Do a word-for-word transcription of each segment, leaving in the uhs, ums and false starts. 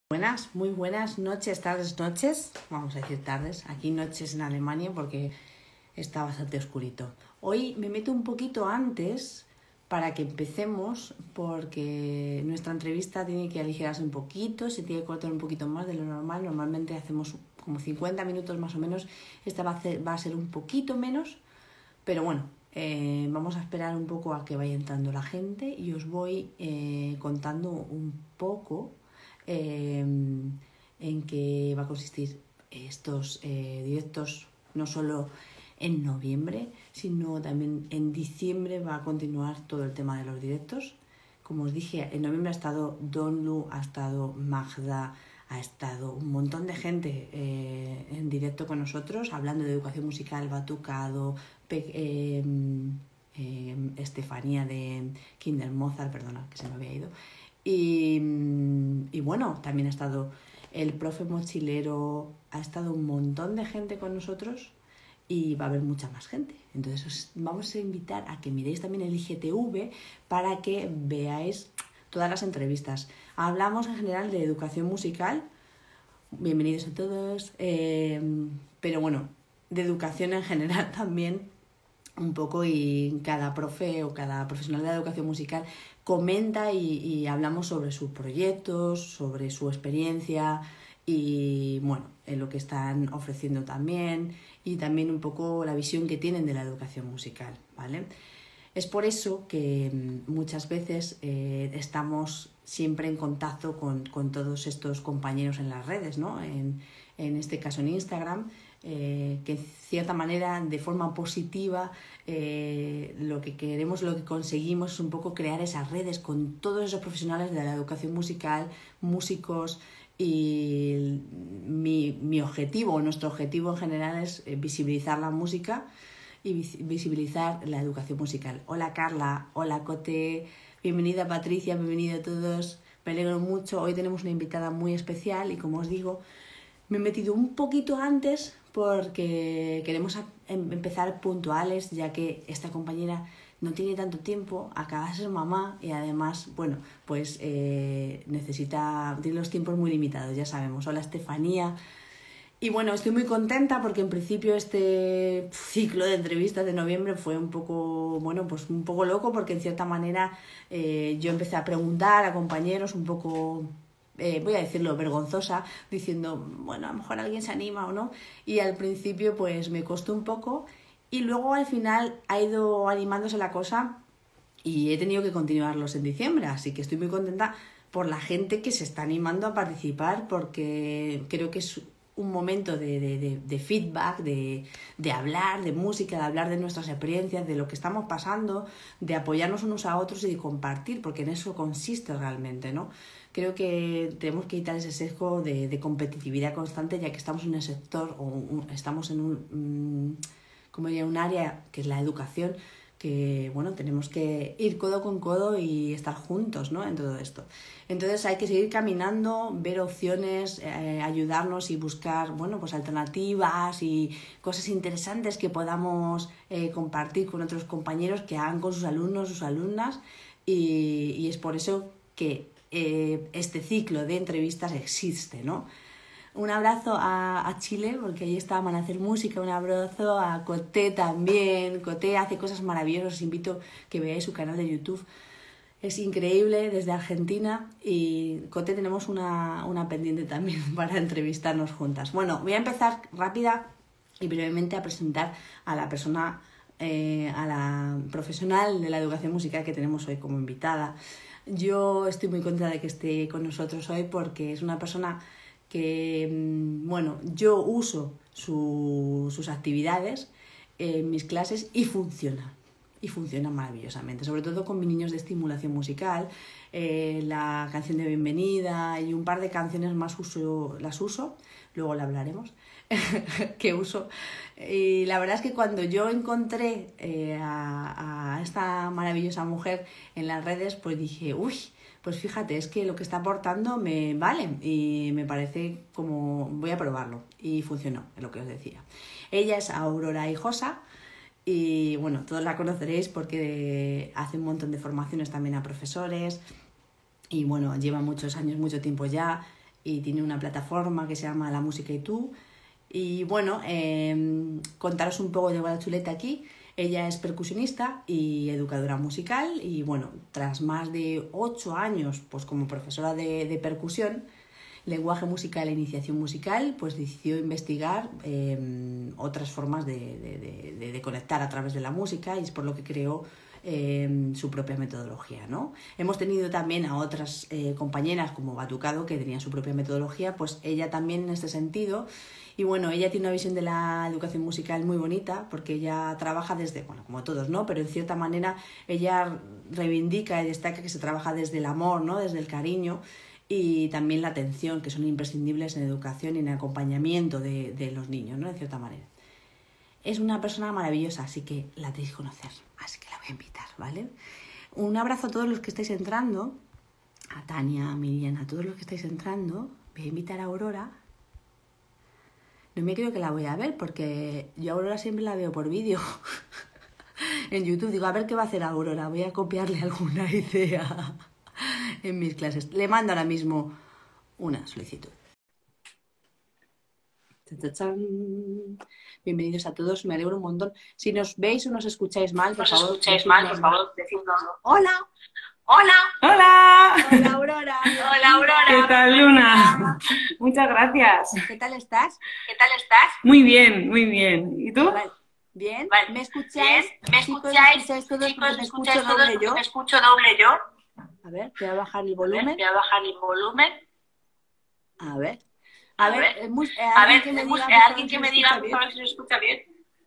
Buenas, muy buenas noches, tardes, noches. Vamos a decir tardes. Aquí noches en Alemania porque está bastante oscurito. Hoy me meto un poquito antes para que empecemos porque nuestra entrevista tiene que aligerarse un poquito, se tiene que cortar un poquito más de lo normal. Normalmente hacemos como cincuenta minutos más o menos. Esta va a ser, va a ser un poquito menos, pero bueno, eh, vamos a esperar un poco a que vaya entrando la gente y os voy eh, contando un poco Eh, en qué va a consistir estos eh, directos, no solo en noviembre, sino también en diciembre va a continuar todo el tema de los directos. Como os dije, en noviembre ha estado Donlu, ha estado Magda, ha estado un montón de gente eh, en directo con nosotros, hablando de educación musical, Batucado, Pe- eh, eh, Estefanía de Kinder Mozart, perdona, que se me había ido. Y, y bueno, también ha estado el profe mochilero, ha estado un montón de gente con nosotros y va a haber mucha más gente. Entonces os vamos a invitar a que miréis también el I G T V para que veáis todas las entrevistas. Hablamos en general de educación musical, bienvenidos a todos, eh, pero bueno, de educación en general también un poco, y cada profe o cada profesional de la educación musical comenta y, y hablamos sobre sus proyectos, sobre su experiencia y bueno, en lo que están ofreciendo también, y también un poco la visión que tienen de la educación musical, ¿vale? Es por eso que muchas veces eh, estamos siempre en contacto con, con todos estos compañeros en las redes, ¿no? En, en este caso en Instagram, eh, que en cierta manera, de forma positiva, eh, lo que queremos, lo que conseguimos es un poco crear esas redes con todos esos profesionales de la educación musical, músicos, y mi, mi objetivo, nuestro objetivo en general es visibilizar la música y visibilizar la educación musical. Hola Carla, hola Cote, bienvenida Patricia, bienvenida a todos, me alegro mucho. Hoy tenemos una invitada muy especial y, como os digo, me he metido un poquito antes porque queremos empezar puntuales, ya que esta compañera no tiene tanto tiempo, acaba de ser mamá y además, bueno, pues eh, necesita, tiene los tiempos muy limitados, ya sabemos. Hola Estefanía. Y bueno, estoy muy contenta porque en principio este ciclo de entrevistas de noviembre fue un poco, bueno, pues un poco loco, porque en cierta manera eh, yo empecé a preguntar a compañeros un poco, eh, voy a decirlo, vergonzosa, diciendo, bueno, a lo mejor alguien se anima o no, y al principio pues me costó un poco y luego al final ha ido animándose la cosa y he tenido que continuarlos en diciembre, así que estoy muy contenta por la gente que se está animando a participar, porque creo que es un momento de, de, de, de feedback, de, de hablar de música, de hablar de nuestras experiencias, de lo que estamos pasando, de apoyarnos unos a otros y de compartir, porque en eso consiste realmente, ¿no? Creo que tenemos que quitar ese sesgo de, de competitividad constante, ya que estamos en el sector, o un, estamos en un, un, como diría, un área que es la educación, que bueno, tenemos que ir codo con codo y estar juntos, ¿no?, en todo esto. Entonces hay que seguir caminando, ver opciones, eh, ayudarnos y buscar, bueno, pues alternativas y cosas interesantes que podamos eh, compartir con otros compañeros, que hagan con sus alumnos, sus alumnas, y, y es por eso que eh, este ciclo de entrevistas existe, ¿no? Un abrazo a, a Chile, porque ahí está Amanecer Música. Un abrazo a Coté también. Coté hace cosas maravillosas. Os invito a que veáis su canal de YouTube. Es increíble, desde Argentina. Y Coté tenemos una, una pendiente también para entrevistarnos juntas. Bueno, voy a empezar rápida y brevemente a presentar a la persona, eh, a la profesional de la educación musical que tenemos hoy como invitada. Yo estoy muy contenta de que esté con nosotros hoy, porque es una persona que, bueno, yo uso su, sus actividades en mis clases y funciona, y funciona maravillosamente, sobre todo con mis niños de estimulación musical. Eh, la canción de bienvenida y un par de canciones más uso, las uso, luego la hablaremos, que uso. Y la verdad es que cuando yo encontré eh, a, a esta maravillosa mujer en las redes, pues dije, uy, pues fíjate, es que lo que está aportando me vale y me parece como, voy a probarlo, y funcionó, es lo que os decía. Ella es Aurora Hijosa y bueno, todos la conoceréis porque hace un montón de formaciones también a profesores y bueno, lleva muchos años, mucho tiempo ya y tiene una plataforma que se llama La Música y Tú. Y bueno, eh, contaros un poco de la chuleta aquí. Ella es percusionista y educadora musical y bueno, tras más de ocho años pues como profesora de, de percusión, lenguaje musical e iniciación musical, pues decidió investigar eh, otras formas de, de, de, de conectar a través de la música y es por lo que creó eh, su propia metodología, ¿no? Hemos tenido también a otras eh, compañeras como Batucado que tenían su propia metodología, pues ella también en este sentido. Y bueno, ella tiene una visión de la educación musical muy bonita porque ella trabaja desde, bueno, como todos, ¿no? Pero en cierta manera ella reivindica y destaca que se trabaja desde el amor, ¿no? Desde el cariño y también la atención, que son imprescindibles en educación y en acompañamiento de, de los niños, ¿no? En cierta manera. Es una persona maravillosa, así que la tenéis que conocer, así que la voy a invitar, ¿vale? Un abrazo a todos los que estáis entrando, a Tania, a Miriam, a todos los que estáis entrando. Voy a invitar a Aurora. No me creo que la voy a ver porque yo a Aurora siempre la veo por vídeo en YouTube. Digo, a ver qué va a hacer Aurora. Voy a copiarle alguna idea en mis clases. Le mando ahora mismo una solicitud. ¡Tachán! Bienvenidos a todos, me alegro un montón. Si nos veis o nos escucháis mal, por favor, escucháis mal, por favor, decídnoslo. ¡Hola! ¡Hola! ¡Hola! ¡Hola, Aurora! ¡Hola, Aurora! ¿Qué tal, Luna? Muchas gracias. ¿Qué tal estás? ¿Qué tal estás? Muy bien, muy bien. ¿Y tú? Vale. ¿Bien? Vale. ¿Me escucháis? Bien. ¿Me Chicos, escucháis? ¿me escucháis todos? Chicos, Porque ¿me me escucháis escucho todos? doble Porque yo. me escucho doble yo. A ver, voy a bajar el A ver, volumen. voy a bajar el volumen. A ver. A, A ver, ver. eh, mus- eh, A alguien ver, que me mus- diga, alguien por que favor, me si diga, escucha por bien. favor, si se escucha bien.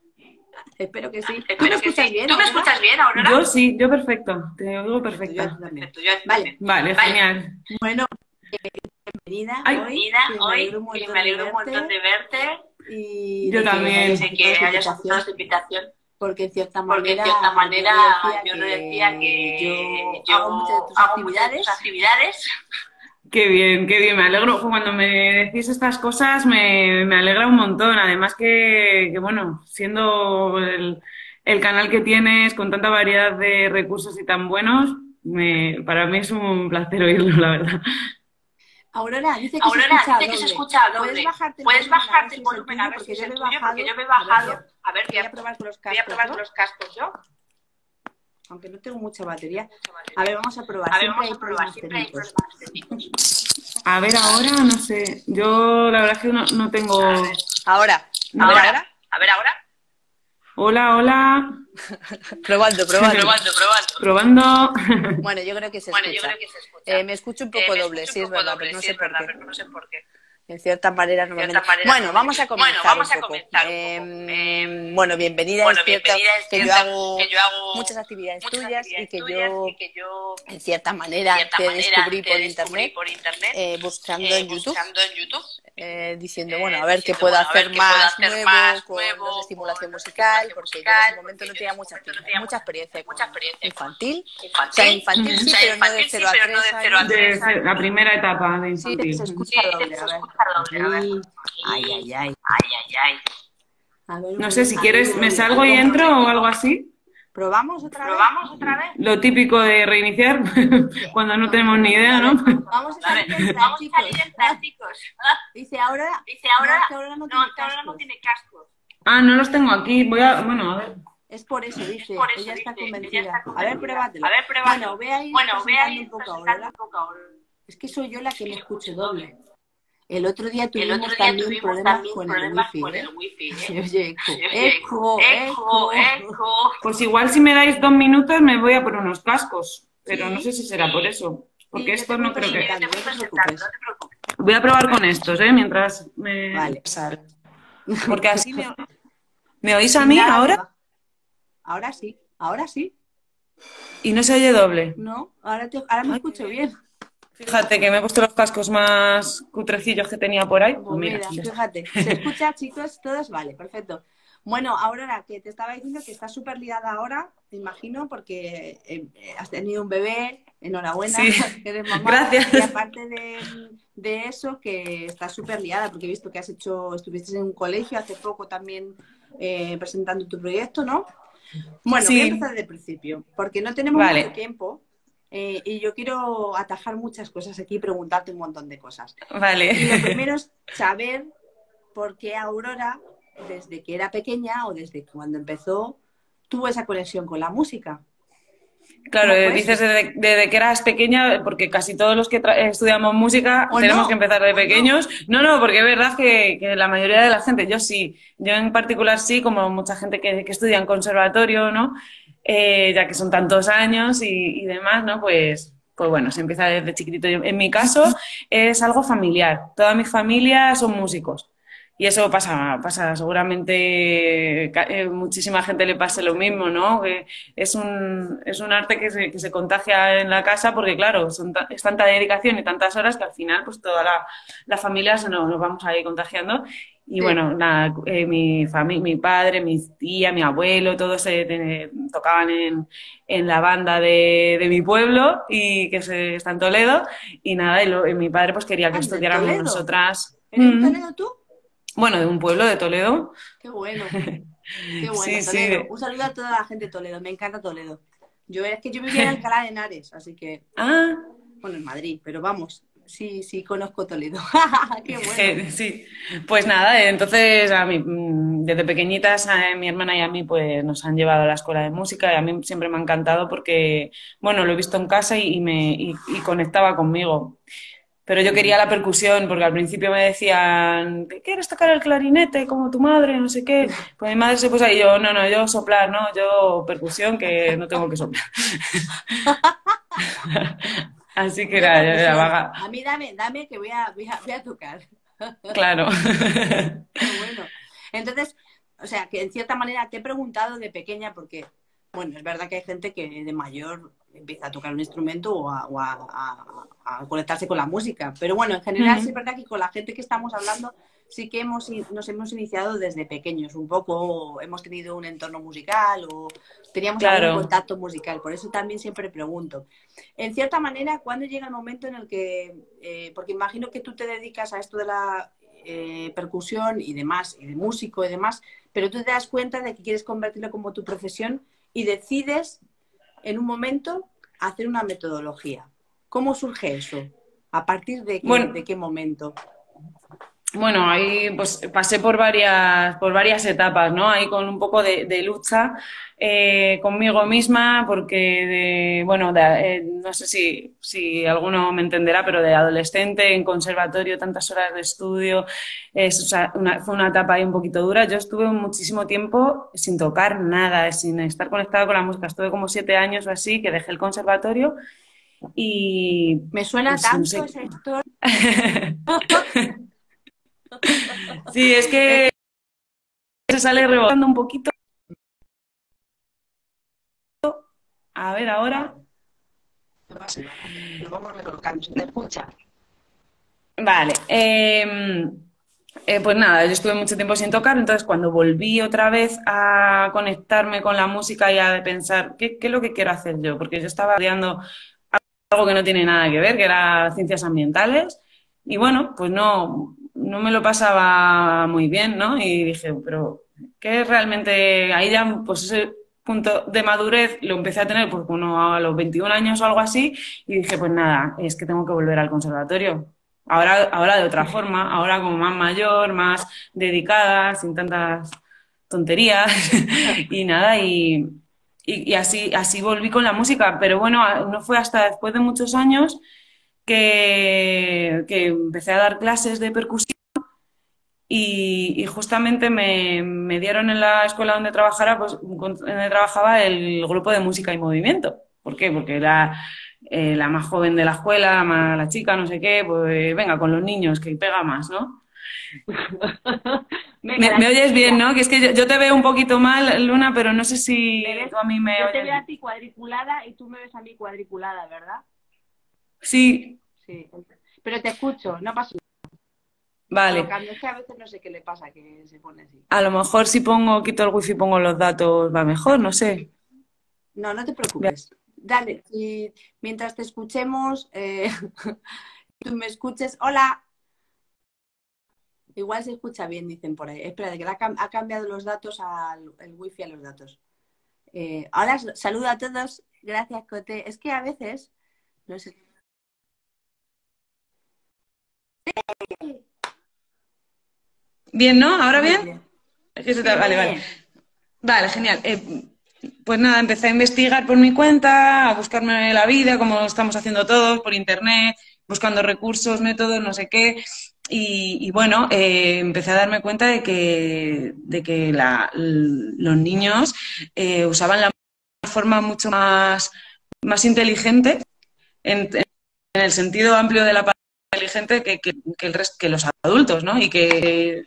Espero que sí. ¿Tú me Espero que escuchas sí. bien? ¿Tú me Aurora? escuchas bien, Aurora? Yo sí, yo perfecto. Te oigo Perfecto, yo perfecta. también. Perfecto, yo Vale. también. Vale, Vale. genial. Bueno, bienvenida Ay. hoy. Bienvenida que me hoy, alegro un que montón me alegro de un montón verte de verte. y Yo de que también. hayas De aceptado que esta hayas aceptado invitación, esta invitación. porque en cierta Porque en manera, cierta manera yo yo le le decía decía que que yo hago muchas de tus hago muchas de actividades. tus actividades. Qué bien, qué bien. Me alegro. Cuando me decís estas cosas me, me alegra un montón. Además que, que bueno, siendo el, el canal que tienes con tanta variedad de recursos y tan buenos, me, para mí es un placer oírlo, la verdad. Aurora, dice que Aurora, se escucha dice que se doble. escucha ¿Puedes doble. bajarte el Puedes volumen a ver bajarte si el es el volumen tuyo? a ver si Porque es yo el lo he tuyo, porque yo bajado. lo he A ver, bajado. voy a- A ver, voy a probar con los voy a cascos, probar ¿no? con los cascos yo. Aunque no tengo mucha batería. A ver, vamos a probar. A ver, Siempre vamos hay a probar. problemas Siempre hay técnicos. problemas técnicos. A ver, ahora no sé. Yo la verdad es que no, no tengo. A ver. Ahora. No. A ver, Ahora, ahora. a ver ahora. Hola, hola. Probando, Probando, probando. Probando. Bueno, yo creo que se Bueno, yo escucha. creo que se escucha. Eh, me escucho un poco Eh, me doble, escucho sí un es poco verdad, doble, pero no sí sé es por verdad, qué. pero no sé por qué. En cierta manera, De normalmente. cierta manera, Bueno, vamos a normalmente. comenzar. Bueno, vamos un a poco. comenzar un Eh, poco. Eh, bueno, bienvenida. Bueno, es cierto bienvenida. Es que yo cierto hago que yo hago muchas actividades muchas tuyas actividades y que tuyas yo, y que yo, en cierta de manera, cierta te manera, descubrí te por descubrí internet, por internet, eh, buscando eh, en YouTube. buscando en YouTube. Eh, diciendo, Eh, bueno, a ver qué diciendo, puedo bueno, a ver hacer qué puedo más hacer nuevo más con nuevo los de estimulación con los de musical, estimulación porque yo en ese musical, momento porque no yo tenía en ese mucha, momento no actividad- tenía mucha experiencia mucha con experiencia infantil. infantil. O sea, infantil O sí, sea, pero no de infantil sí, cero a pero no tres de cero a años. De tres ser- la primera etapa de Sí, infantil. se Sí, escucha doble, se a ver. escucha doble, a ver. Ay, ay, ay, ay. Ay, ay, ay. A ver, un No sé, si momento. quieres, me salgo y entro o algo así. ¿Probamos otra vez? ¿Probamos otra vez? Lo típico de reiniciar cuando no tenemos ni idea, ¿no? Vamos a A ver, salir en vamos a chicos. salir en plan, chicos. Dice ahora. Dice ahora, No, es que ahora no no, tiene que ahora no cascos. tiene cascos. Ah, no los tengo aquí. Voy a. Bueno, a ver. Es por eso, dice. Por eso ella está dice, ella convencida. está A ver, convencida. pruébatelo. A ver, pruébalo. Bueno, ve ahí Bueno, ve presentando ahí un poco presentando ahora. un poco ahora. Es que soy yo la que me escucho doble. El otro día El tuvimos otro día también tuvimos problemas también con el problemas wifi, con ¿eh? el wifi, Se ¿eh? oye eco, Se oye eco, eco, eco. eco. Pues igual si me dais dos minutos me voy a por unos cascos. Pero Sí, no sé si será sí. por eso. Porque Sí, yo estos te no voy creo que. presentando, Te voy no te presentando, preocupes. no te preocupes. Voy a probar con estos, ¿eh? Mientras me. Vale. sale. Porque así me. ¿Me oís Sin a mí nada, ahora? va. Ahora sí, ahora sí. Y no se oye doble. No, ahora, te, ahora me Ay, escucho qué bien. Fíjate que me he puesto los cascos más cutrecillos que tenía por ahí. Pues Pues mira, mira, ya está. fíjate, se escucha, chicos, todos, vale, perfecto. Bueno, Aurora, que te estaba diciendo que estás súper liada ahora, te imagino, porque eh, eh, has tenido un bebé, enhorabuena, Sí. que eres mamá. Gracias. Y aparte de, de eso, que estás súper liada, porque he visto que has hecho, estuviste en un colegio hace poco también eh, presentando tu proyecto, ¿no? Bueno, Sí. voy a empezar desde el principio, porque no tenemos Vale. mucho tiempo. Eh, y yo quiero atajar muchas cosas aquí y preguntarte un montón de cosas. Vale. Y lo primero es saber por qué Aurora, desde que era pequeña o desde cuando empezó, tuvo esa conexión con la música. Claro, ¿Cómo fue dices eso? desde, desde que eras pequeña, porque casi todos los que tra- estudiamos música ¿O tenemos que no? empezar de ¿O no? pequeños. No, no, porque es verdad que, que la mayoría de la gente, yo sí, yo en particular sí, como mucha gente que, que estudia en conservatorio, ¿no? Eh, ya que son tantos años y, y demás, ¿no? Pues, pues bueno, se empieza desde chiquitito. Yo- en mi caso es algo familiar. Toda mi familia son músicos. Y eso pasa, pasa, seguramente ca- eh, muchísima gente le pase lo mismo, ¿no? Que es un, es un arte que se, que se contagia en la casa porque, claro, son ta- es tanta dedicación y tantas horas que al final, pues toda la, la familia se nos, nos vamos ahí contagiando. Y Sí. bueno, nada, eh, mi familia, mi padre, mi tía, mi abuelo, todos se, te- tocaban en, en la banda de, de mi pueblo y que se, está en Toledo. Y nada, y, lo- y mi padre pues quería que Anda, en estudiáramos Toledo. nosotras. ¿Eres de Mm. Toledo tú? Bueno, de un pueblo de Toledo. Qué bueno, qué bueno, Sí, sí. Toledo. de- Un saludo a toda la gente de Toledo. Me encanta Toledo. Yo es que yo vivía en Alcalá de Henares, así que, Ah, bueno, en Madrid, pero vamos, sí, sí, conozco Toledo. Qué bueno. je- sí. Pues nada, eh, entonces a mí, mm, desde pequeñitas a mi hermana y a mí pues nos han llevado a la escuela de música y a mí siempre me ha encantado porque, bueno, lo he visto en casa y, y me y, y conectaba conmigo. Pero yo quería la percusión porque al principio me decían, ¿quieres tocar el clarinete como tu madre? No sé qué. Pues mi madre se puso ahí y yo, no, no, yo soplar, no, yo percusión que no tengo que soplar. Así que Yo era, era percusión. vaga. A mí dame, dame que voy a, voy a, voy a tocar. Claro. Qué bueno. Entonces, o sea, que en cierta manera te he preguntado de pequeña porque, bueno, es verdad que hay gente que de mayor empieza a tocar un instrumento o a, o a- a- a conectarse con la música. Pero bueno, en general sí es verdad que con la gente que estamos hablando sí que hemos, in- nos hemos iniciado desde pequeños, un poco, hemos tenido un entorno musical o teníamos algún Claro. contacto musical. Por eso también siempre pregunto. En cierta manera, ¿cuándo llega el momento en el que, eh, porque imagino que tú te dedicas a esto de la eh, percusión y demás, y de músico y demás, pero tú te das cuenta de que quieres convertirlo como tu profesión y decides en un momento hacer una metodología? ¿Cómo surge eso? ¿A partir de qué, Bueno, de qué momento? Bueno, ahí pues pasé por varias, por varias etapas, ¿no? Ahí con un poco de, de lucha eh, conmigo misma, porque de, bueno, de- eh, no sé si, si alguno me entenderá, pero de adolescente en conservatorio, tantas horas de estudio, es, o sea, una- fue una etapa ahí un poquito dura. Yo estuve muchísimo tiempo sin tocar nada, sin estar conectada con la música. Estuve como siete años o así, que dejé el conservatorio y Me suena pues no tanto sé. esa historia. Sí, es que se sale rebotando un poquito. A ver, ahora. No pasa nada. Lo vamos recolocando. ¿Se te escucha? Vale. eh, eh, pues nada, yo estuve mucho tiempo sin tocar, entonces cuando volví otra vez a conectarme con la música y a pensar, ¿qué, qué es lo que quiero hacer yo? Porque yo estaba estudiando algo que no tiene nada que ver, que era ciencias ambientales, y bueno, pues no, no me lo pasaba muy bien, ¿no? Y dije, pero ¿qué es realmente? Ahí ya, pues ese punto de madurez lo empecé a tener pues uno a los veintiún años o algo así, y dije, pues nada, es que tengo que volver al conservatorio. Ahora, ahora de otra forma, ahora como más mayor, más dedicada, sin tantas tonterías, y nada, y, y, y así, así volví con la música, pero bueno, no fue hasta después de muchos años que, que empecé a dar clases de percusión y, y justamente me, me dieron en la escuela donde trabajara, pues donde trabajaba el grupo de música y movimiento. ¿Por qué? Porque era eh, la más joven de la escuela, la, más, la chica, no sé qué, pues venga, con los niños, que pega más, ¿no? Venga, Me, la me oyes bien, chiquilla. ¿no? Que es que yo, yo te veo un poquito mal, Luna, pero no sé si Me ves, tú a mí me yo te oyes veo a bien. ti cuadriculada y tú me ves a mí cuadriculada, ¿verdad? Sí, Sí. Pero te escucho, no pasa nada. vale. Colocando. Es que a veces no sé qué le pasa, que se pone así. A lo mejor si pongo, quito el wifi y pongo los datos, va mejor, no sé. No, no te Ve- preocupes. Dale, y mientras te escuchemos, eh, tú me escuches. Hola. Igual se escucha bien, dicen por ahí. Espera, que le ha, cam- ha cambiado los datos al el wifi a los datos. Eh, hola, saludo a todos. Gracias, Cote. Es que a veces No sé. Bien, ¿no? ¿Ahora Muy bien? bien. Es que se te- Sí, muy Vale, vale. bien. Vale, genial. Eh, pues nada, empecé a investigar por mi cuenta, a buscarme la vida, como estamos haciendo todos, por internet, buscando recursos, métodos, no sé qué. Y, y bueno, eh, empecé a darme cuenta de que, de que la- l- los niños eh, usaban la forma mucho más, más inteligente, en, en el sentido amplio de la palabra inteligente, que, que, que el resto, que los adultos, ¿no? Y que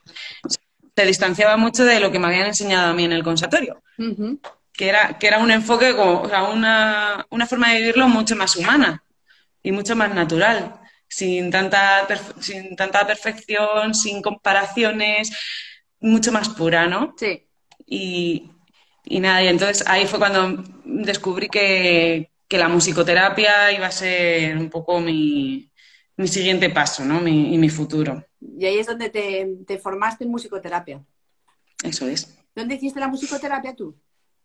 se distanciaba mucho de lo que me habían enseñado a mí en el conservatorio, Ujú. que era, que era un enfoque, como, o sea, una, una forma de vivirlo mucho más humana y mucho más natural, sin tanta, perf- sin tanta perfección, sin comparaciones, mucho más pura, ¿no? Sí. Y, y nada, y entonces ahí fue cuando descubrí que, que la musicoterapia iba a ser un poco mi, mi siguiente paso, ¿no? Mi, y mi futuro. Y ahí es donde te, te formaste en musicoterapia. Eso es. ¿Dónde hiciste la musicoterapia tú?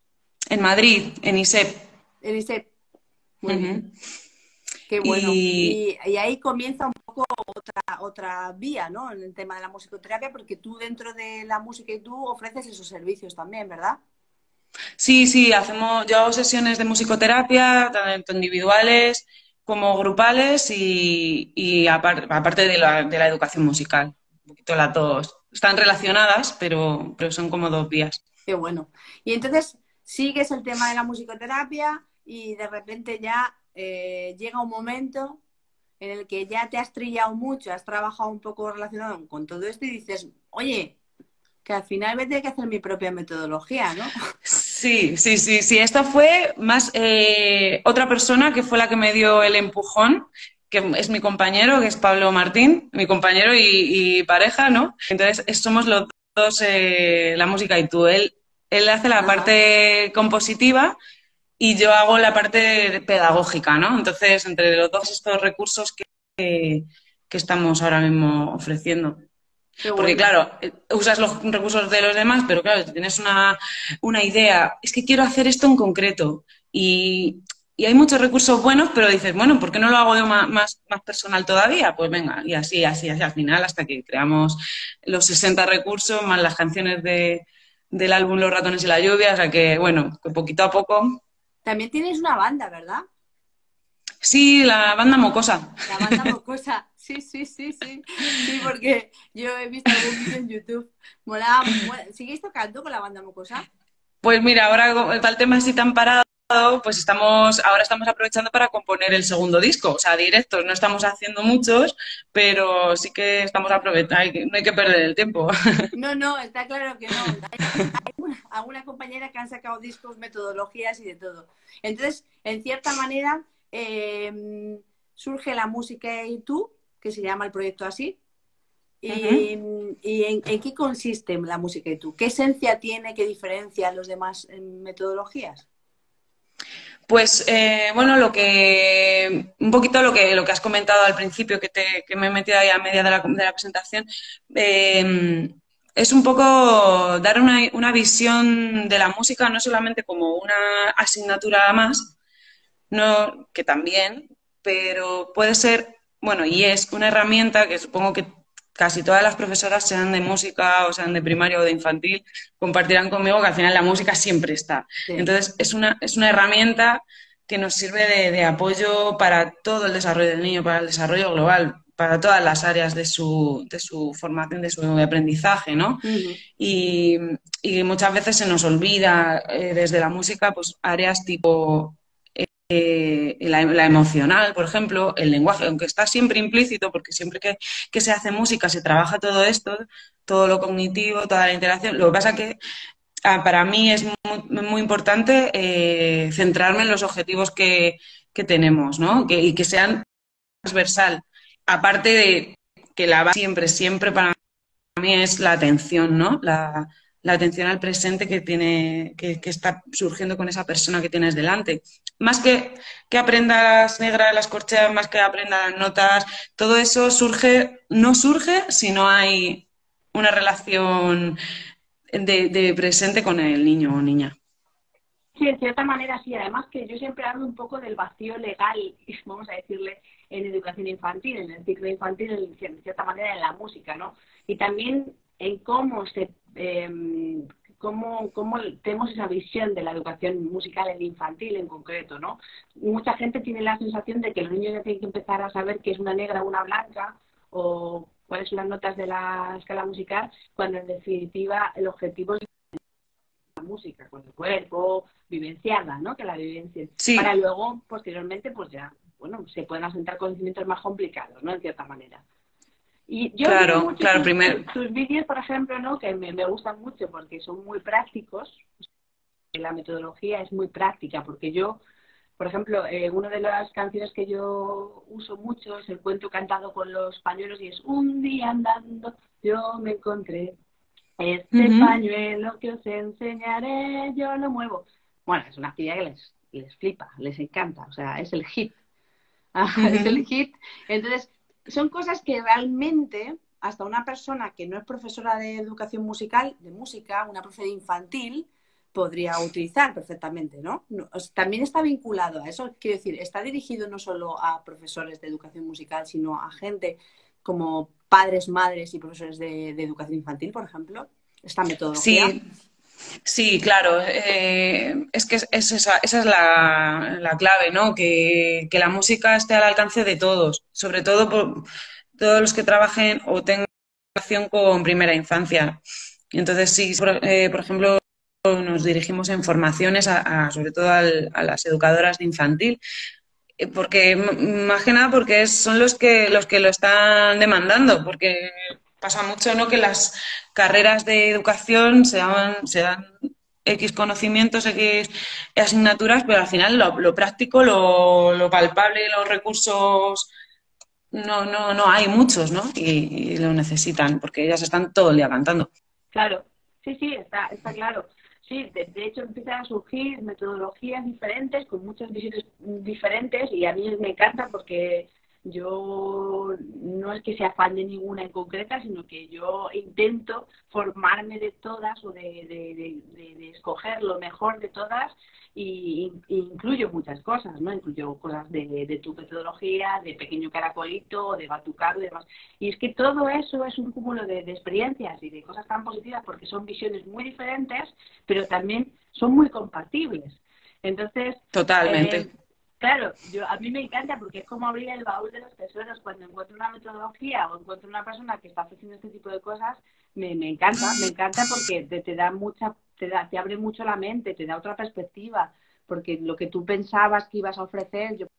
En Madrid, en I S E P. En ese. Muy bien. Ujú. Qué bueno. Y Y, y ahí comienza un poco otra, otra vía, ¿no? En el tema de la musicoterapia, porque tú dentro de la música y tú ofreces esos servicios también, ¿verdad? sí, sí, hacemos, yo hago sesiones de musicoterapia, tanto individuales como grupales y, y apar- aparte de la, de la educación musical. Un poquito las dos. Están relacionadas, pero, pero son como dos vías. Qué bueno. Y entonces sigues el tema de la musicoterapia y de repente ya eh, llega un momento en el que ya te has trillado mucho, has trabajado un poco relacionado con todo esto y dices, oye, que al final voy a tener que hacer mi propia metodología, ¿no? Sí, sí, sí, sí. Esta fue más eh, otra persona que fue la que me dio el empujón, que es mi compañero, que es Pablo Martín, mi compañero y, y pareja, ¿no? Entonces es- somos los dos eh, la música y tú. Él, él hace la Ajá. parte compositiva y yo hago la parte pedagógica, ¿no? Entonces, entre los dos estos recursos que, que estamos ahora mismo ofreciendo. Qué Porque bueno. claro, eh, usas los recursos de los demás, pero claro, si tienes una, una idea, es que quiero hacer esto en concreto y, y hay muchos recursos buenos, pero dices, bueno, ¿por qué no lo hago yo más, más, más personal todavía? Pues venga, y así, así, así, al final, hasta que creamos los sesenta recursos, más las canciones de, del álbum Los ratones y la lluvia, o sea que, bueno, que poquito a poco. También tienes una banda, ¿verdad? Sí, la banda mocosa. La banda Mocosa. Sí, sí, sí, sí. Sí, porque yo he visto algún vídeo en YouTube. Molaba. mola- ¿Sigues tocando con la banda Mocosa? Pues mira, ahora con el tema así tan parado, pues estamos, ahora estamos aprovechando para componer el segundo disco. O sea, directos no estamos haciendo muchos, pero sí que estamos aprovechando, hay que- no hay que perder el tiempo. No, no, está claro que no. Hay alguna, alguna compañera que han sacado discos, metodologías y de todo. Entonces, en cierta manera, eh, surge la música y tú, que se llama el proyecto así. Ujú. ¿Y, y en, en qué consiste la música y tú? ¿Qué esencia tiene, qué diferencia a los demás eh, metodologías? Pues eh, bueno, lo que un poquito lo que lo que has comentado al principio, que te que me he metido ahí a media de la, de la presentación, eh, es un poco dar una, una visión de la música no solamente como una asignatura más, no, que también, pero puede ser, bueno, y es una herramienta que supongo que casi todas las profesoras, sean de música o sean de primaria o de infantil, compartirán conmigo que al final la música siempre está. Sí. Entonces, es una, es una herramienta que nos sirve de, de apoyo para todo el desarrollo del niño, para el desarrollo global, para todas las áreas de su, de su formación, de su aprendizaje, ¿no? Ujú. Y, y muchas veces se nos olvida eh, desde la música, pues áreas tipo eh, la, la emocional, por ejemplo, el lenguaje, aunque está siempre implícito, porque siempre que, que se hace música se trabaja todo esto, todo lo cognitivo, toda la interacción. Lo que pasa que ah, para mí es muy, muy importante eh, centrarme en los objetivos que, que tenemos, ¿no? Que, y que sean transversal. Aparte de que la base siempre, siempre para mí es la atención, ¿no? La, la atención al presente que tiene, que, que está surgiendo con esa persona que tienes delante. Más que que aprendas negra las corcheas, más que aprendas notas, todo eso surge, no surge si no hay una relación de, de presente con el niño o niña. Sí, en cierta manera sí. Además que yo siempre hablo un poco del vacío legal, vamos a decirle, en educación infantil, en el ciclo infantil, en cierta manera en la música, ¿no? Y también en cómo se eh, cómo, cómo tenemos esa visión de la educación musical en infantil en concreto, ¿no? Mucha gente tiene la sensación de que los niños ya tienen que empezar a saber qué es una negra o una blanca, o cuáles son las notas de la escala musical, cuando en definitiva el objetivo es la música con el cuerpo, vivenciarla, ¿no? Que la vivencien. Sí. Para luego, posteriormente, pues ya, bueno, se pueden asentar conocimientos más complicados, ¿no? En cierta manera. Y yo Claro, veo mucho claro, tus, primero. tus vídeos, por ejemplo, ¿no? Que me, me gustan mucho porque son muy prácticos. La metodología es muy práctica, porque yo, por ejemplo, eh, una de las canciones que yo uso mucho es el cuento cantado con los pañuelos, y es: un día andando yo me encontré este Ujú. pañuelo que os enseñaré, yo lo muevo. Bueno, es una actividad que les, les flipa, les encanta, o sea, es el hit. Es el Ujú. hit. Entonces, son cosas que realmente hasta una persona que no es profesora de educación musical, de música, una profesora infantil, podría utilizar perfectamente, ¿no? No, o sea, también está vinculado a eso, quiero decir, está dirigido no solo a profesores de educación musical, sino a gente como padres, madres y profesores de, de educación infantil, por ejemplo, esta metodología. Sí, sí, claro. Eh, es que es, es esa, esa es la, la clave, ¿no? Que, que la música esté al alcance de todos, sobre todo por todos los que trabajen o tengan relación con primera infancia. Entonces, sí, por, eh, por ejemplo, nos dirigimos en formaciones a, a- sobre todo al- a las educadoras de infantil, eh, porque m- más que nada porque es- son los que los que lo están demandando, porque pasa mucho, ¿no? Que las carreras de educación se dan, se dan X conocimientos, X asignaturas, pero al final lo, lo práctico, lo, lo palpable, los recursos no, no, no hay muchos, ¿no? Y, y lo necesitan, porque ellas están todo el día cantando. Claro, sí, sí, está, está claro. Sí, de, de hecho empiezan a surgir metodologías diferentes, con muchas visiones diferentes, y a mí me encanta porque yo no es que sea fan de ninguna en concreta, sino que yo intento formarme de todas, o de, de, de, de- de escoger lo mejor de todas, y, y incluyo muchas cosas, ¿no? Incluyo cosas de, de tu metodología, de Pequeño Caracolito, de Batucado y demás. Y es que todo eso es un cúmulo de, de experiencias y de cosas tan positivas, porque son visiones muy diferentes, pero también son muy compatibles. Entonces, Totalmente. eh, claro, yo a mí me encanta porque es como abrir el baúl de los tesoros. Cuando encuentro una metodología o encuentro una persona que está haciendo este tipo de cosas, me, me encanta, me encanta porque te, te da mucha, te da, te abre mucho la mente, te da otra perspectiva, porque lo que tú pensabas que ibas a ofrecer, yo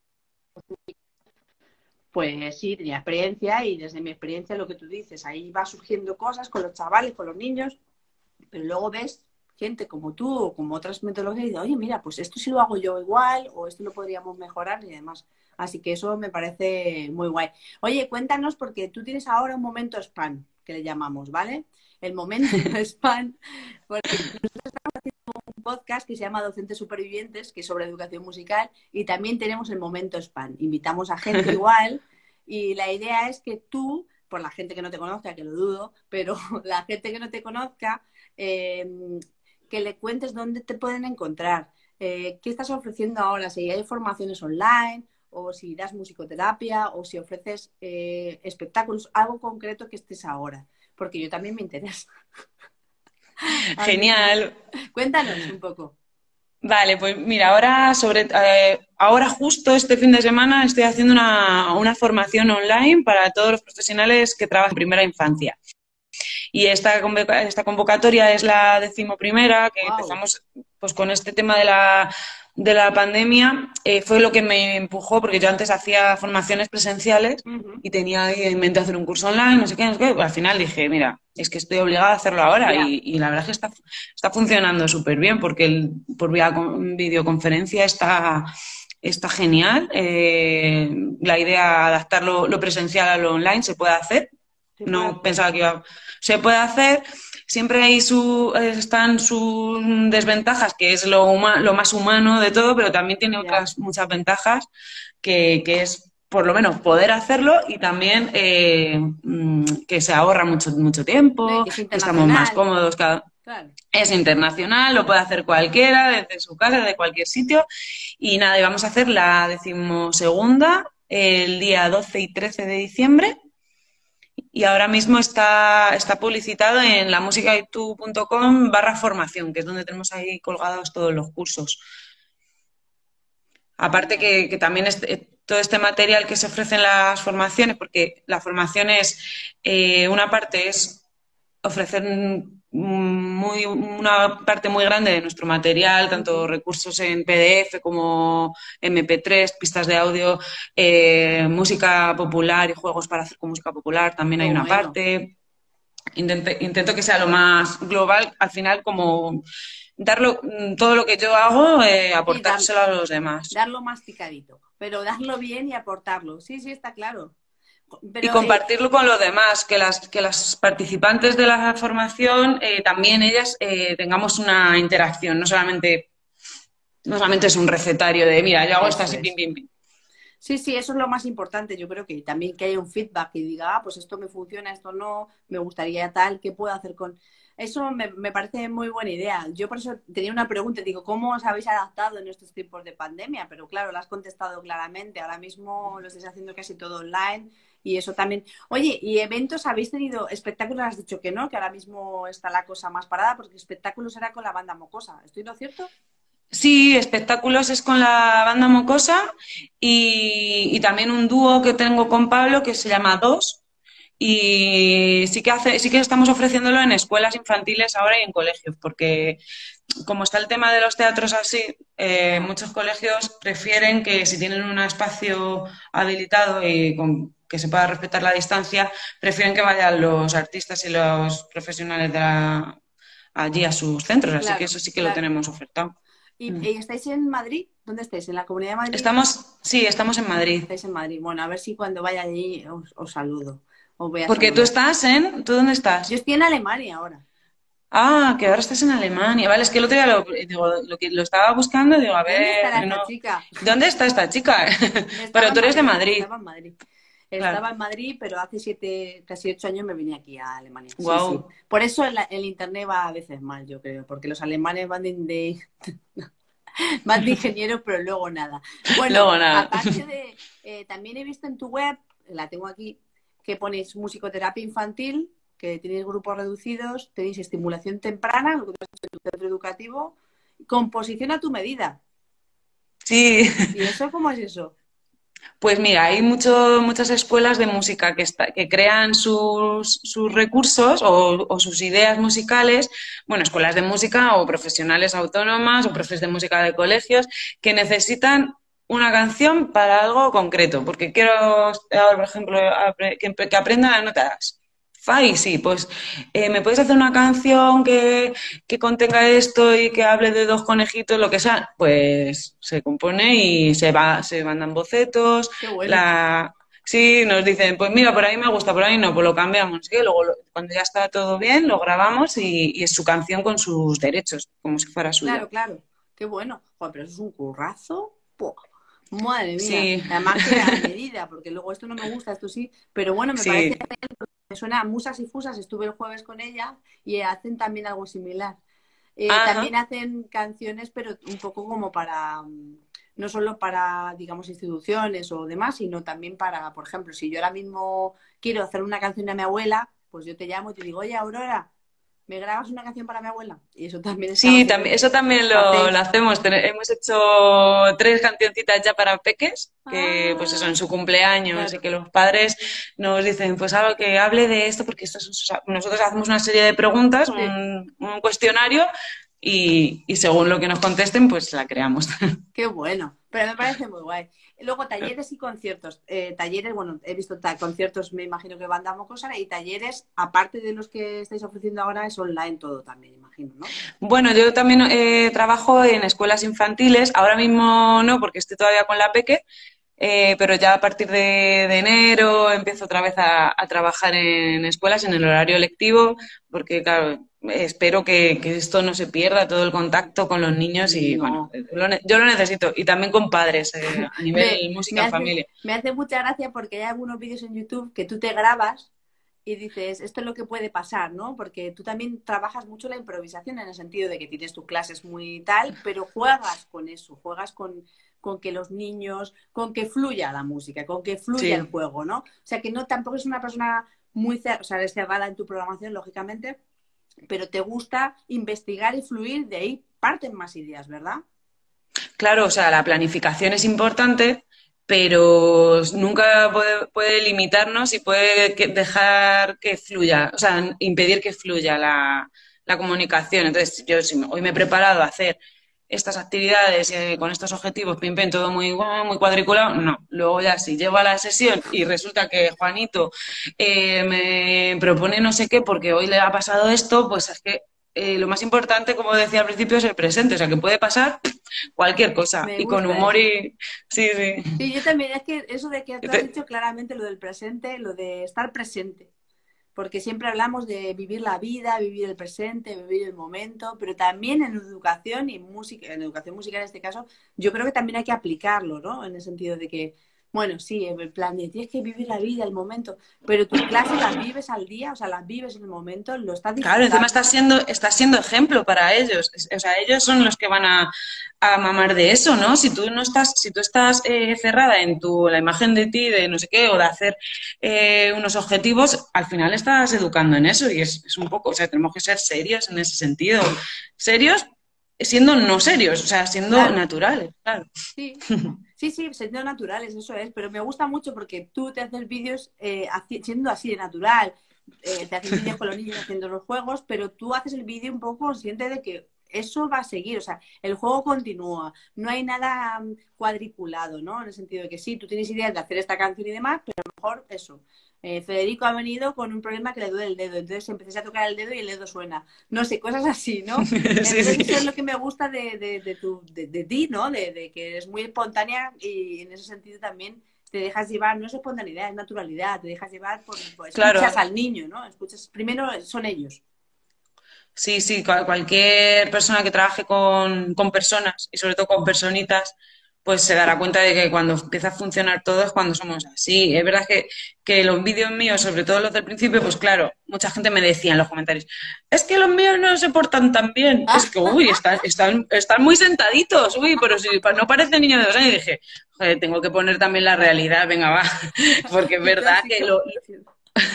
pues sí, tenía experiencia, y desde mi experiencia lo que tú dices, ahí va surgiendo cosas con los chavales, con los niños, pero luego ves gente como tú o como otras metodologías y dices: oye, mira, pues esto sí lo hago yo igual, o esto lo podríamos mejorar y demás. Así que eso me parece muy guay. Oye, cuéntanos, porque tú tienes ahora un momento spam, que le llamamos, ¿vale? El momento spam, porque un podcast que se llama Docentes Supervivientes, que es sobre educación musical, y también tenemos el momento spam. Invitamos a gente igual, y la idea es que tú, por la gente que no te conozca, que lo dudo, pero la gente que no te conozca, eh, que le cuentes dónde te pueden encontrar, eh, qué estás ofreciendo ahora, si hay formaciones online, o si das musicoterapia, o si ofreces eh, espectáculos, algo concreto que estés ahora, porque yo también me interesa. Así Genial. que cuéntanos un poco. Vale, pues mira, ahora sobre eh, ahora justo este fin de semana estoy haciendo una, una formación online para todos los profesionales que trabajan en primera infancia. Y esta, convoca- esta convocatoria es la decimoprimera, que Wow. empezamos pues con este tema de la, de la pandemia. Eh, fue lo que me empujó, porque yo antes hacía formaciones presenciales Uh-huh. y tenía ahí en mente hacer un curso online, no sé qué, no sé qué. Al final dije, mira, es que estoy obligada a hacerlo ahora, Ya. y, y la verdad es que está, está funcionando súper bien, porque el, por vía con- videoconferencia está, está genial. Eh, la idea de adaptar lo, lo presencial a lo online se puede hacer. Se puede No hacer. pensaba que iba. Se puede hacer. Siempre hay su, están sus desventajas, que es lo, huma- lo más humano de todo, pero también tiene Ya. otras muchas ventajas, que, que es por lo menos poder hacerlo, y también eh, mm, que se ahorra mucho, mucho No, y tiempo, que es que estamos más internacional. cómodos. Cada... Claro. Es internacional, lo puede hacer cualquiera, desde su casa, de cualquier sitio. Y nada, y vamos a hacer la decimosegunda el día doce y trece de diciembre. Y ahora mismo está, está publicitado en la música y tú punto com barra formación, que es donde tenemos ahí colgados todos los cursos. Aparte que, que también este, todo este material que se ofrece en las formaciones, porque la formación es, eh, una parte es ofrecer muy, una parte muy grande de nuestro material, tanto recursos en P D F como eme pe tres, pistas de audio, eh, música popular y juegos para hacer con música popular, también hay Qué una bueno. parte. Intento, intento que sea lo más global, al final como darlo, todo lo que yo hago, eh, aportárselo a los demás. Darlo masticadito, pero darlo bien y aportarlo. Sí, sí, está claro. Pero, Y compartirlo eh, con los demás, que las, que las participantes de la formación, eh, también ellas, eh, tengamos una interacción, no solamente, no solamente es un recetario de, mira, yo hago Eso esto así, es. pim, pim, pim. Sí, sí, eso es lo más importante. Yo creo que también que haya un feedback y diga, ah, pues esto me funciona, esto no, me gustaría tal, ¿qué puedo hacer con...? Eso me, me parece muy buena idea. Yo por eso tenía una pregunta, digo, ¿cómo os habéis adaptado en estos tiempos de pandemia? Pero claro, lo has contestado claramente. Ahora mismo lo estáis haciendo casi todo online y eso también. Oye, ¿y eventos habéis tenido? Espectáculos has dicho que no, que ahora mismo está la cosa más parada, porque espectáculos era con la banda Mocosa. ¿Estoy lo cierto? Sí, espectáculos es con la banda Mocosa y, y también un dúo que tengo con Pablo que se llama Dos. Y sí que hace, sí que estamos ofreciéndolo en escuelas infantiles ahora y en colegios, porque como está el tema de los teatros así, eh, muchos colegios prefieren que si tienen un espacio habilitado y con, que se pueda respetar la distancia, prefieren que vayan los artistas y los profesionales de la, allí a sus centros, así Claro, que eso sí que lo claro. tenemos ofertado. ¿Y, Mm. y estáis en Madrid? ¿Dónde estáis? ¿En la Comunidad de Madrid? Estamos, sí, estamos en Madrid. Estáis en Madrid. Bueno, a ver si cuando vaya allí os, os saludo. Os voy a Porque tú saludar. estás en, ¿tú dónde estás? Yo estoy en Alemania ahora. Ah, que ahora estás en Alemania. Vale, es que el otro día lo, digo, lo, que, lo estaba buscando, digo, a ¿Dónde estará ver, esta no. chica? ¿Dónde está esta chica? Estaba Pero en tú eres de Madrid. Estaba en Madrid. Claro. Estaba en Madrid, pero hace siete, casi ocho años me vine aquí a Alemania. Sí, Guau. sí. Por eso el, el internet va a veces mal, yo creo, porque los alemanes van de, de- van de ingenieros, pero luego nada. Bueno, Luego nada. aparte de, eh, también he visto en tu web, la tengo aquí, que ponéis musicoterapia infantil, que tenéis grupos reducidos, tenéis estimulación temprana, lo que tú has hecho en tu centro educativo, composición a tu medida. Sí. ¿Y eso cómo es eso? Pues mira, hay mucho, muchas escuelas de música que, está, que crean sus, sus recursos o, o sus ideas musicales, bueno, escuelas de música o profesionales autónomas o profes de música de colegios que necesitan una canción para algo concreto, porque quiero, ahora, por ejemplo, apre- que, que aprendan las notas. Fa y sí, pues eh, ¿me puedes hacer una canción que, que contenga esto y que hable de dos conejitos, lo que sea? Pues se compone y se va, se mandan bocetos. Qué bueno. La... Sí, nos dicen, pues mira, por ahí me gusta, por ahí no, pues lo cambiamos. ¿Sí? Luego, lo- cuando ya está todo bien, lo grabamos y, y es su canción con sus derechos, como si fuera suya. Claro, claro. Qué bueno. Joder, pero eso es un currazo. ¡Puah! Madre mía. Sí. Además que a medida, porque luego esto no me gusta, esto sí. Pero bueno, me Sí. parece genial porque me suena a Musas y Fusas. Estuve el jueves con ella y hacen también algo similar. Eh, Ajá. también hacen canciones, pero un poco como para, mm, no solo para, digamos, instituciones o demás, sino también para, por ejemplo, si yo ahora mismo quiero hacer una canción a mi abuela, pues yo te llamo y te digo, oye, Aurora, ¿me grabas una canción para mi abuela? Y eso también está Sí, bastante- también, eso también lo, hacéis. lo hacemos. Ten- Hemos hecho tres cancioncitas ya para peques, que Ah. pues eso, en su cumpleaños, Claro. y que los padres nos dicen, pues algo que hable de esto, porque esto es- o sea, nosotros hacemos una serie de preguntas, Sí. un, un cuestionario, y, y según lo que nos contesten, pues la creamos. Qué bueno, pero me parece muy guay. Luego talleres y conciertos. Eh, talleres, bueno, he visto ta- conciertos, me imagino que Banda Mocosa, y talleres, aparte de los que estáis ofreciendo ahora, es online todo también, imagino, ¿no? Bueno, yo también eh, trabajo en escuelas infantiles, ahora mismo no, porque estoy todavía con la peque, eh, pero ya a partir de, de enero empiezo otra vez a, a trabajar en escuelas, en el horario lectivo, porque claro, espero que, que esto no se pierda, todo el contacto con los niños y No. bueno, lo ne- yo lo necesito, y también con padres, eh, a nivel Me, música me en hace, familia. me hace mucha gracia porque hay algunos vídeos en YouTube que tú te grabas y dices, esto es lo que puede pasar, ¿no? Porque tú también trabajas mucho la improvisación en el sentido de que tienes tus clases muy tal, pero juegas con eso, juegas con, con que los niños, con que fluya la música, con que fluya el Sí. juego, ¿no? O sea, que no tampoco es una persona muy cer- o sea, eres cerrada en tu programación, lógicamente, pero te gusta investigar y fluir, de ahí parten más ideas, ¿verdad? Claro, o sea, la planificación es importante, pero nunca puede, puede limitarnos y puede que- dejar que fluya, o sea, impedir que fluya la, la comunicación. Entonces, yo si me- hoy me he preparado a hacer estas actividades eh, con estos objetivos, pim, pim, todo muy, guau, muy cuadriculado, no. Luego ya si llego a la sesión y resulta que Juanito eh, me propone no sé qué porque hoy le ha pasado esto, pues es que eh, lo más importante, como decía al principio, es el presente, o sea, que puede pasar cualquier cosa Me y con gusta humor eso. y sí, sí. Sí, yo también, es que eso de que Y tú has te- dicho claramente lo del presente, lo de estar presente, porque siempre hablamos de vivir la vida, vivir el presente, vivir el momento, pero también en educación y música, en educación musical en este caso, yo creo que también hay que aplicarlo, ¿no? En el sentido de que, bueno, sí, en el plan de tienes que vivir la vida, el momento, pero tus clases las vives al día, o sea, las vives en el momento, lo estás Claro, encima estás disfrutando. siendo, estás siendo ejemplo para ellos. Es- O sea, ellos son los que van a, a mamar de eso, ¿no? Si tú no estás, si tú estás eh, cerrada en tu, la imagen de ti, de no sé qué, o de hacer eh, unos objetivos, al final estás educando en eso y es, es un poco, o sea, tenemos que ser serios en ese sentido. Serios siendo no serios, o sea, siendo Claro. naturales, claro. Sí, sí, sí, siendo naturales, eso es, pero me gusta mucho porque tú te haces vídeos eh, haci- siendo así de natural, eh, te haces vídeos con los niños haciendo los juegos, pero tú haces el vídeo un poco consciente de que eso va a seguir, o sea, el juego continúa, no hay nada mm, cuadriculado, ¿no? En el sentido de que sí, tú tienes ideas de hacer esta canción y demás, pero a lo mejor eso. eh, Federico ha venido con un problema que le duele el dedo, entonces empecé a tocar el dedo y el dedo suena. No sé, cosas así, ¿no? Sí, Entonces eso es lo sí. que me gusta de, de, de, tu, de, de ti, ¿no? De, de que eres muy espontánea y en ese sentido también te dejas llevar, no es espontaneidad, es naturalidad, te dejas llevar por, por escuchas Claro. al niño, ¿no? Escuchas, primero son ellos. Sí, sí, cual- cualquier persona que trabaje con, con personas y sobre todo con personitas, pues se dará cuenta de que cuando empieza a funcionar todo es cuando somos así. Es verdad que, que los vídeos míos, sobre todo los del principio, pues claro, mucha gente me decía en los comentarios, es que los míos no se portan tan bien, es que, uy, están, están, están muy sentaditos, uy, pero si pa- no parecen niños de dos años, y dije, joder, tengo que poner también la realidad, venga, va, porque es Y tú verdad así que como lo, diciendo,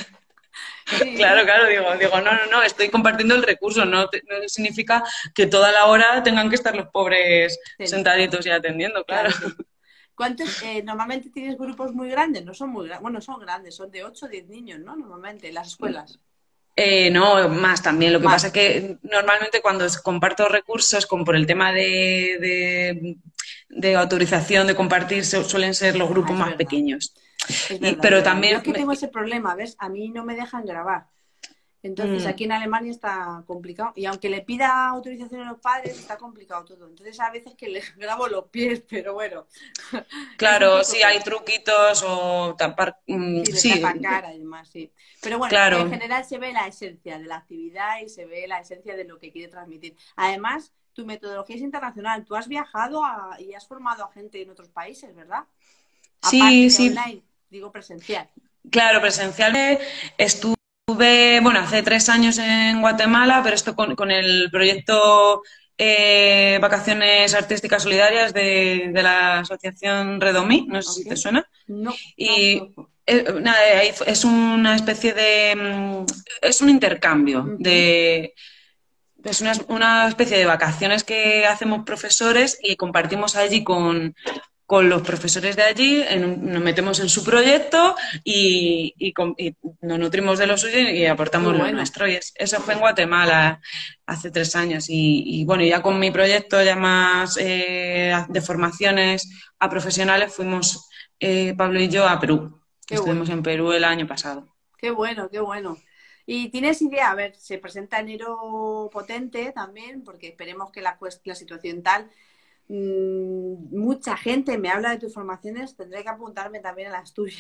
sí, claro, claro, digo, digo, no, no, no, estoy compartiendo el recurso, no, te- no significa que toda la hora tengan que estar los pobres sentados, sentaditos y atendiendo, claro. claro que sí. ¿Cuántos, eh, normalmente tienes grupos muy grandes? No son muy grandes, bueno, son grandes, son de ocho o diez niños, ¿no? Normalmente, en las escuelas. Eh, no, más también. Lo que pasa es Más, que normalmente cuando comparto recursos, como por el tema de, de, de autorización de compartir, su- suelen ser los ah, grupos es más verdad. pequeños. Es Y, verdad, es pero verdad. Yo también, es que tengo ese problema, ¿ves? A mí no me dejan grabar. Entonces, aquí mm, en Alemania está complicado. Y aunque le pida autorización a los padres, está complicado todo. Entonces, a veces que les grabo los pies, pero bueno, es un claro, poco sí hay feo. truquitos o tapar, mm, Sí, les sí, tapan cara y demás, sí. Pero bueno, en claro. general se ve la esencia de la actividad y se ve la esencia de lo que quiere transmitir. Además, tu metodología es internacional. Tú has viajado a- y has formado a gente en otros países, ¿verdad? Aparte Sí, de sí, online, digo presencial. claro, presencialmente estuve, bueno, hace tres años en Guatemala, pero esto con, con el proyecto eh, Vacaciones Artísticas Solidarias de, de la Asociación Redomí, no sé ¿Ok? si te suena. No, no os Y conozco. eh, nada, ahí f- es una especie de, mm, es un intercambio Ujú. de, es una, una especie de vacaciones que hacemos profesores y compartimos allí con, con los profesores de allí, en un- nos metemos en su proyecto y, y com- y nos nutrimos de lo suyo y Qué aportamos lo bueno. nuestro. Y es- eso fue en Guatemala hace tres años. Y, y bueno, ya con mi proyecto ya más eh, de formaciones a profesionales fuimos eh, Pablo y yo a Perú. Qué Estuvimos bueno. en Perú el año pasado. Qué bueno, qué bueno. ¿Y tienes idea? A ver, se presenta enero potente también, porque esperemos que la, cues- la situación tal. mm, mucha gente me habla de tus formaciones, tendré que apuntarme también a las tuyas,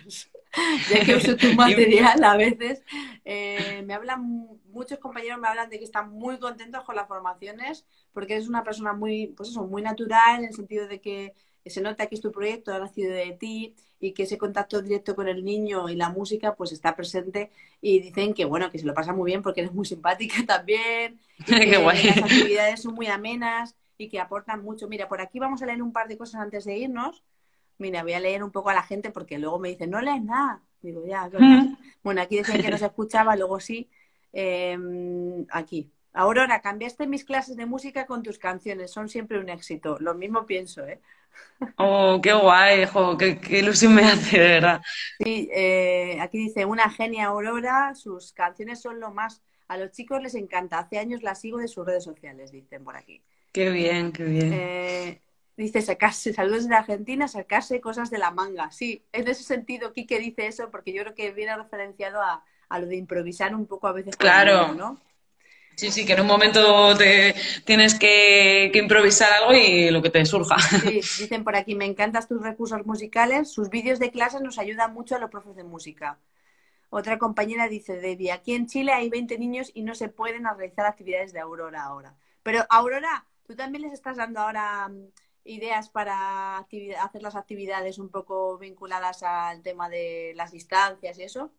ya que uso tu Y- material a veces. Eh, me hablan, muchos compañeros me hablan de que están muy contentos con las formaciones, porque eres una persona muy, pues eso, muy natural, en el sentido de que se nota que es tu proyecto, ha nacido de ti y que ese contacto directo con el niño y la música pues está presente y dicen que bueno, que se lo pasa muy bien porque eres muy simpática también, y que Qué guay. las actividades son muy amenas y que aportan mucho. Mira, por aquí vamos a leer un par de cosas antes de irnos. Mira, voy a leer un poco a la gente porque luego me dicen, no lees nada. Digo, ya, ¿qué pasa? Bueno, aquí decían que no se escuchaba, luego sí. Eh, aquí. Aurora, cambiaste mis clases de música con tus canciones, son siempre un éxito. Lo mismo pienso, ¿eh? Oh, qué guay, jo, qué, qué ilusión me hace, de verdad. Sí, eh, aquí dice, una genia Aurora, sus canciones son lo más... A los chicos les encanta, hace años las sigo de sus redes sociales, dicen por aquí. Qué bien, qué bien. Eh, dice, sacarse, saludos de Argentina, sacarse cosas de la manga. Sí, en ese sentido, Quique dice eso porque yo creo que viene referenciado a, a lo de improvisar un poco a veces con el Claro. niño, ¿no? Sí, sí, que en un momento te tienes que, que improvisar algo y lo que te surja. Sí, dicen por aquí, me encantan tus recursos musicales, sus vídeos de clases nos ayudan mucho a los profes de música. Otra compañera dice, Debbie, aquí en Chile hay veinte niños y no se pueden realizar actividades de Aurora ahora. Pero Aurora, ¿tú también les estás dando ahora mm, ideas para actividad, hacer las actividades un poco vinculadas al tema de las distancias y eso?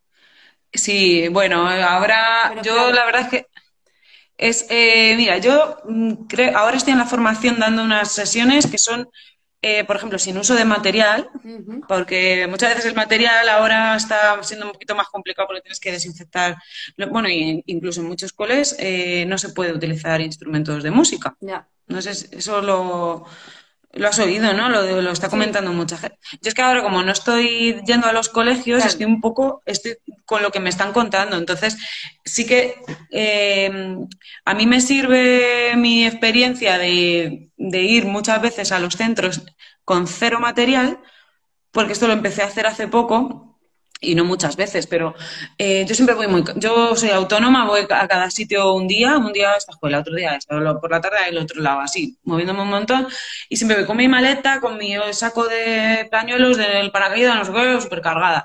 Sí, bueno, ahora Pero yo claro, la verdad es que es, eh, mira, yo mm, creo, ahora estoy en la formación dando unas sesiones que son, eh, por ejemplo, sin uso de material, ujú, porque muchas veces el material ahora está siendo un poquito más complicado porque tienes que desinfectar. Lo- Bueno, y incluso en muchos coles eh, no se puede utilizar instrumentos de música. ya, No sé, si eso lo, lo has oído, ¿no? Lo, lo está sí, comentando mucha gente. Yo es que ahora, como no estoy yendo a los colegios, claro, estoy un poco, estoy con lo que me están contando. Entonces, sí que eh, a mí me sirve mi experiencia de, de ir muchas veces a los centros con cero material, porque esto lo empecé a hacer hace poco. Y no muchas veces, pero eh, yo siempre voy muy... Yo soy autónoma, voy a cada sitio un día, un día a esta escuela, otro día a esta, lo- por la tarde al otro lado, así, moviéndome un montón. Y siempre voy con mi maleta, con mi saco de pañuelos del paracaídas, no sé qué, súper cargada.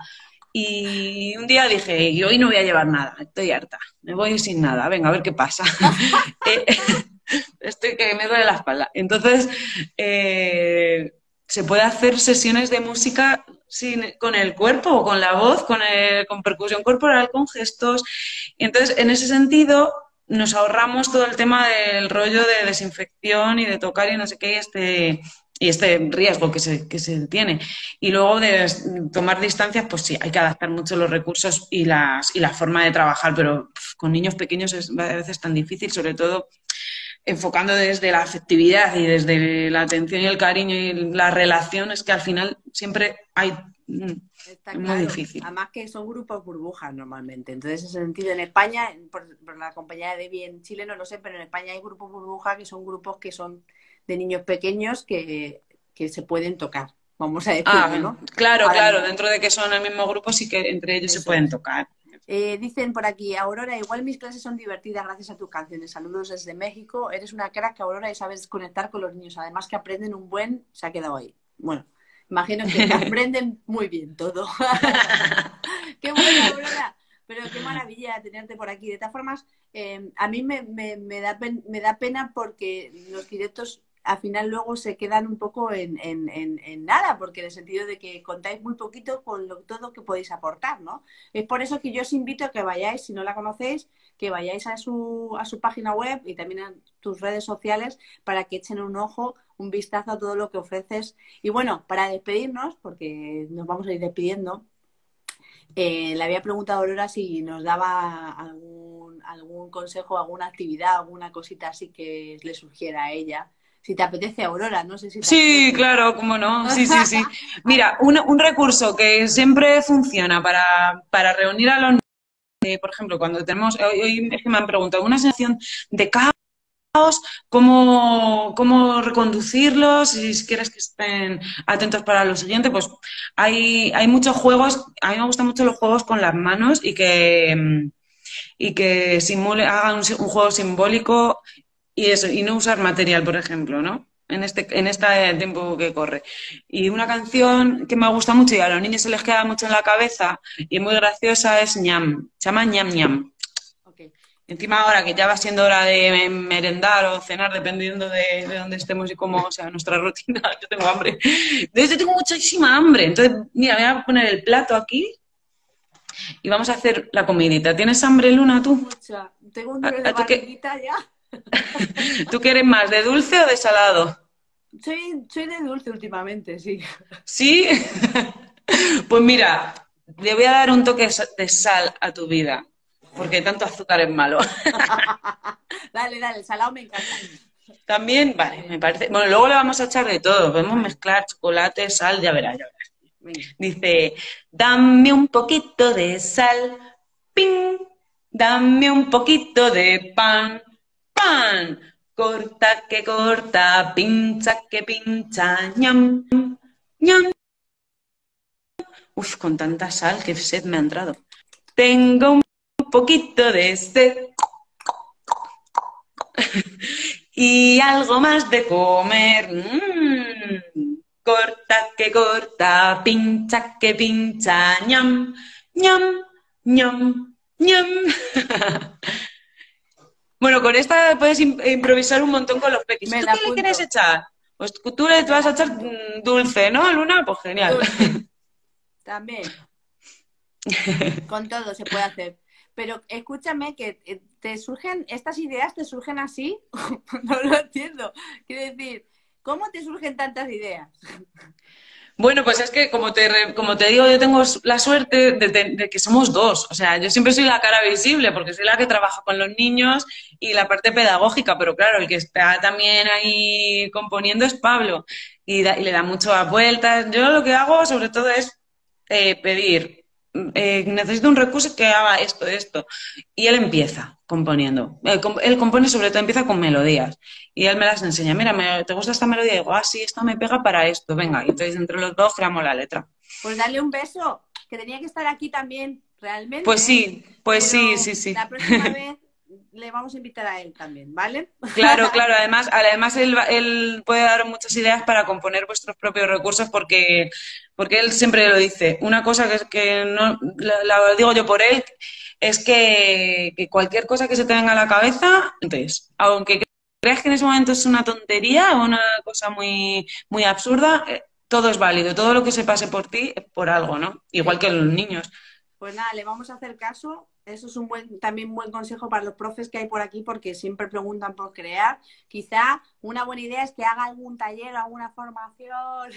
Y un día dije, y hoy no voy a llevar nada, estoy harta, me voy sin nada, venga, a ver qué pasa. Eh, estoy que me duele la espalda. Entonces, eh, se puede hacer sesiones de música sin, con el cuerpo o con la voz, con, el- con percusión corporal, con gestos. Y entonces, en ese sentido, nos ahorramos todo el tema del rollo de desinfección y de tocar y no sé qué, y este, y este riesgo que se, que se tiene. Y luego de tomar distancias, pues sí, hay que adaptar mucho los recursos y, las, y la forma de trabajar, pero pf, con niños pequeños es a veces tan difícil, sobre todo enfocando desde la afectividad y desde la atención y el cariño y la relación, es que al final siempre hay... mm, está Es muy claro. difícil. Además que son grupos burbujas normalmente. Entonces, en ese sentido, en España, por, por la compañía de Debbie en Chile no lo sé, pero en España hay grupos burbujas que son grupos que son de niños pequeños que, que se pueden tocar, vamos a decirlo, Ah, ¿no? claro, Ahora claro, mismo. dentro de que son el mismo grupo, sí que entre ellos se Eso pueden es. tocar. Eh, dicen por aquí, Aurora, igual mis clases son divertidas gracias a tus canciones. Saludos desde México. Eres una crack, Aurora, y sabes conectar con los niños. Además que aprenden un buen... Se ha quedado ahí. Bueno, imagino que aprenden muy bien todo. Qué bueno, Aurora. Pero qué maravilla tenerte por aquí. De todas formas, eh, a mí me, me, me da pen, me da pena porque los directos al final luego se quedan un poco en, en, en, en nada, porque en el sentido de que contáis muy poquito con lo, todo que podéis aportar, ¿no? Es por eso que yo os invito a que vayáis, si no la conocéis, que vayáis a su, a su página web y también a tus redes sociales para que echen un ojo, un vistazo a todo lo que ofreces. Y bueno, para despedirnos, porque nos vamos a ir despidiendo, eh, le había preguntado a Aurora si nos daba algún, algún consejo, alguna actividad, alguna cosita así que le surgiera a ella. Si te apetece, Aurora, no sé si te Sí, apetece. claro, cómo no. Sí, sí, sí. Mira, un, un recurso que siempre funciona para, para reunir a los niños, eh, por ejemplo, cuando tenemos, hoy, hoy es que me han preguntado, una sensación de caos, cómo, cómo reconducirlos, y si quieres que estén atentos para lo siguiente, pues hay, hay muchos juegos, a mí me gustan mucho los juegos con las manos y que, mm, y que simule, hagan un, un juego simbólico y eso, y no usar material, por ejemplo, ¿no? En este, en este tiempo que corre. Y una canción que me gusta mucho y a los niños se les queda mucho en la cabeza y es muy graciosa es ñam, se llama ñam ñam. Ok. Encima ahora que ya va siendo hora de merendar o cenar, dependiendo de, de dónde estemos y cómo sea nuestra rutina, yo tengo hambre. De hecho, tengo muchísima hambre. Entonces, mira, voy a poner el plato aquí y vamos a hacer la comidita. ¿Tienes hambre, Luna, tú? Mucha. Tengo un dolor de ¿A- ¿Tú qué, barriguita ya. tú qué eres más, de dulce o de salado? Soy, soy de dulce últimamente, sí. ¿Sí? Pues mira, le voy a dar un toque de sal a tu vida, porque tanto azúcar es malo. Dale, dale, el salado me encanta. También, vale, me parece. Bueno, luego le vamos a echar de todo. Podemos mezclar chocolate, sal, ya verás, ya verás. Venga. Dice, dame un poquito de sal, ping, dame un poquito de pan, pan, corta que corta, pincha que pincha, ñam, ñam. Uf, con tanta sal, qué sed me ha entrado. Tengo un poquito de sed y algo más de comer. Mm. Corta que corta, pincha que pincha, ñam, ñam, ñam, ñam. Bueno, con esta puedes im- improvisar un montón con los pequis. Me ¿Tú la qué le apunto. quieres echar? Pues tú le vas a echar mm, dulce, ¿no, Luna? Pues genial. Dulce. También. Con todo se puede hacer. Pero escúchame que eh, te surgen, estas ideas te surgen así. No lo entiendo. Quiero decir, ¿cómo te surgen tantas ideas? Bueno, pues es que como te, re- como te digo, yo tengo la suerte de, de- de que somos dos. O sea, yo siempre soy la cara visible porque soy la que trabaja con los niños y la parte pedagógica, pero claro, el que está también ahí componiendo es Pablo y, da- y le da muchas vueltas. Yo lo que hago sobre todo es eh, pedir, eh, necesito un recurso que haga esto, esto. Y él empieza componiendo. Él, com- él compone sobre todo, empieza con melodías. Y él me las enseña. Mira, me- ¿te gusta esta melodía? Y digo, ah, sí, esto me pega para esto. Venga, y entonces entre los dos creamos la letra. Pues dale un beso, que tenía que estar aquí también realmente. Pues sí, pues pero sí, sí, sí. La próxima vez le vamos a invitar a él también, ¿vale? Claro, claro. Además, además él, va- él puede dar muchas ideas para componer vuestros propios recursos porque, porque él siempre lo dice. Una cosa que, es que no la, la digo yo por él es que, que cualquier cosa que se te venga a la cabeza, entonces, aunque creas que en ese momento es una tontería o una cosa muy, muy absurda, eh, todo es válido. Todo lo que se pase por ti es por algo, ¿no? Igual que los niños. Pues nada, le vamos a hacer caso. Eso es un buen, también un buen consejo para los profes que hay por aquí porque siempre preguntan por crear. Quizá una buena idea es que haga algún taller, alguna formación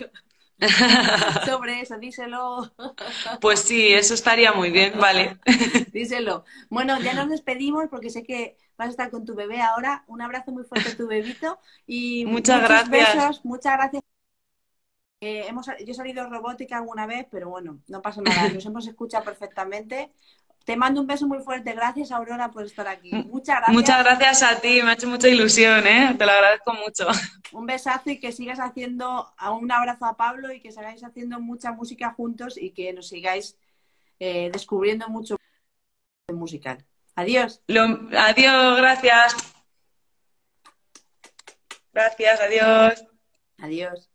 sobre eso, díselo. Pues sí, eso estaría muy bien, vale. Díselo. Bueno, ya nos despedimos porque sé que vas a estar con tu bebé ahora. Un abrazo muy fuerte a tu bebito y Muchas muchos gracias. besos. Muchas gracias. Eh, hemos, yo he salido robótica alguna vez, pero bueno, no pasa nada. Nos hemos escuchado perfectamente. Te mando un beso muy fuerte. Gracias, Aurora, por estar aquí. Muchas gracias. Muchas gracias a ti, me ha hecho mucha ilusión, ¿eh? Te lo agradezco mucho. Un besazo y que sigas haciendo, un abrazo a Pablo y que sigáis haciendo mucha música juntos y que nos sigáis eh, descubriendo mucho musical. Adiós. Lo- adiós, gracias. Gracias, adiós. Adiós.